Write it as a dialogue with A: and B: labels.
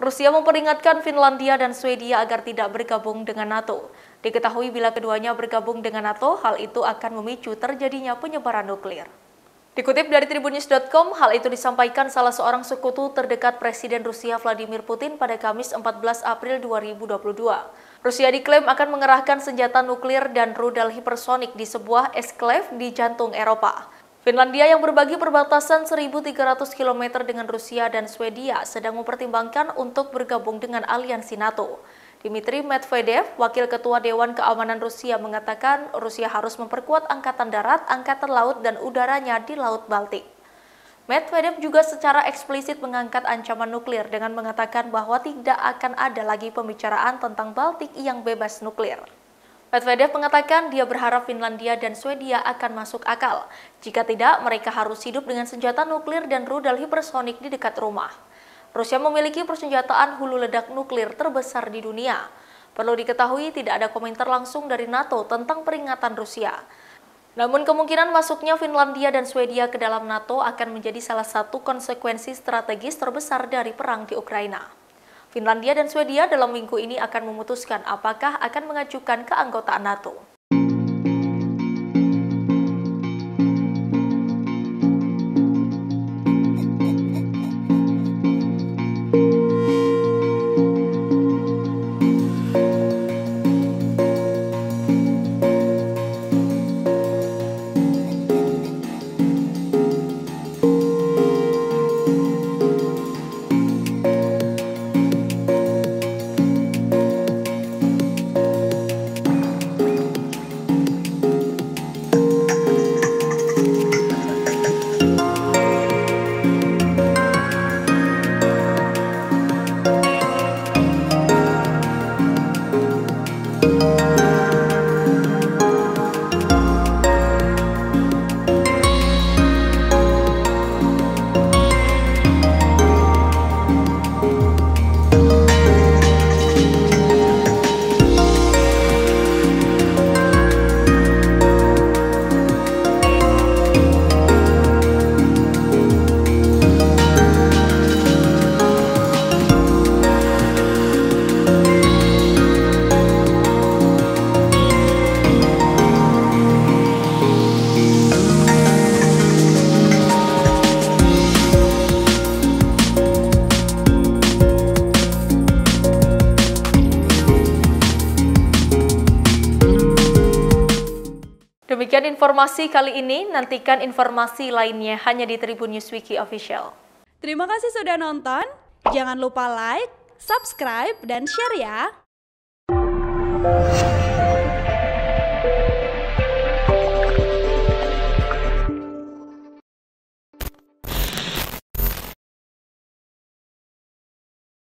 A: Rusia memperingatkan Finlandia dan Swedia agar tidak bergabung dengan NATO. Diketahui bila keduanya bergabung dengan NATO, hal itu akan memicu terjadinya penyebaran nuklir. Dikutip dari tribunnews.com, hal itu disampaikan salah seorang sekutu terdekat Presiden Rusia Vladimir Putin pada Kamis 14 April 2022. Rusia diklaim akan mengerahkan senjata nuklir dan rudal hipersonik di sebuah esklave di jantung Eropa. Finlandia yang berbagi perbatasan 1.300 km dengan Rusia dan Swedia sedang mempertimbangkan untuk bergabung dengan aliansi NATO. Dmitry Medvedev, Wakil Ketua Dewan Keamanan Rusia, mengatakan Rusia harus memperkuat angkatan darat, angkatan laut, dan udaranya di Laut Baltik. Medvedev juga secara eksplisit mengangkat ancaman nuklir dengan mengatakan bahwa tidak akan ada lagi pembicaraan tentang Baltik yang bebas nuklir. Medvedev mengatakan dia berharap Finlandia dan Swedia akan masuk akal. Jika tidak, mereka harus hidup dengan senjata nuklir dan rudal hipersonik di dekat rumah. Rusia memiliki persenjataan hulu ledak nuklir terbesar di dunia. Perlu diketahui tidak ada komentar langsung dari NATO tentang peringatan Rusia. Namun kemungkinan masuknya Finlandia dan Swedia ke dalam NATO akan menjadi salah satu konsekuensi strategis terbesar dari perang di Ukraina. Finlandia dan Swedia dalam minggu ini akan memutuskan apakah akan mengajukan keanggotaan NATO. Demikian informasi kali ini, nantikan informasi lainnya hanya di Tribun News Wiki Official.
B: Terima kasih sudah nonton, jangan lupa like, subscribe, dan share ya!